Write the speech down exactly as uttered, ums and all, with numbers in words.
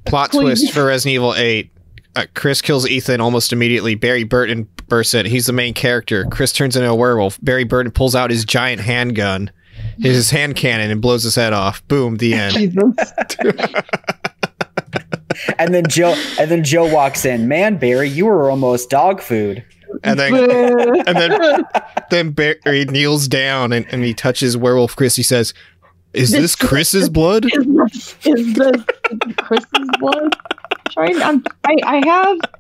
Plot Please. twist for Resident Evil eight. Uh, Chris kills Ethan almost immediately. Barry Burton bursts in. He's the main character. Chris turns into a werewolf. Barry Burton pulls out his giant handgun, his hand cannon, and blows his head off. Boom, the end. And then Joe and then Joe walks in. Man, Barry, you were almost dog food. And then and then then Barry kneels down and, and he touches werewolf Chris. He says, "Is this Chris's blood?" Is this, is this Chris's blood? Trying, I'm, I, I have